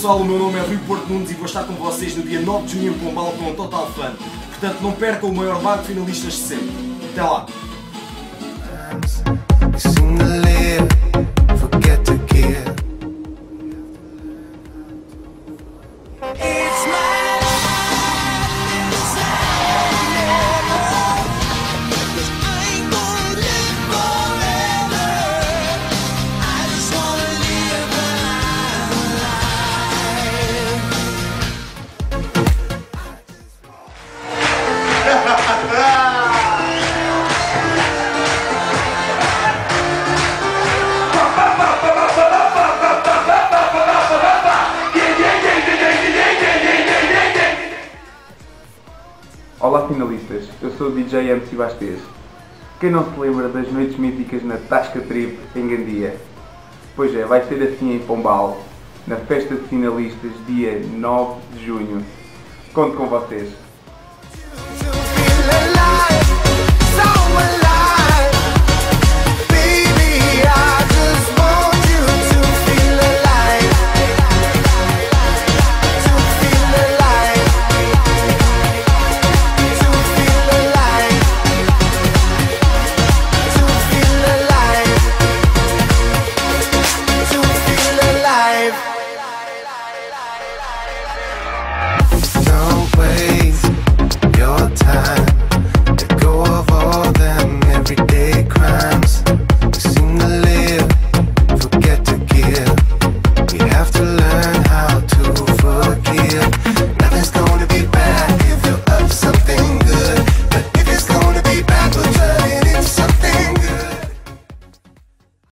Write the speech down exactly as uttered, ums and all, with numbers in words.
pessoal, o meu nome é Rui Porto Nunes e vou estar com vocês no dia nove de junho em Pombal com o Total Fun. Portanto, não percam o maior bar de finalistas de sempre. Até lá! Olá finalistas, eu sou o D J M C Bastes. Quem não se lembra das noites míticas na Tasca Trip em Gandia? Pois é, vai ser assim em Pombal, na festa de finalistas dia nove de junho. Conto com vocês.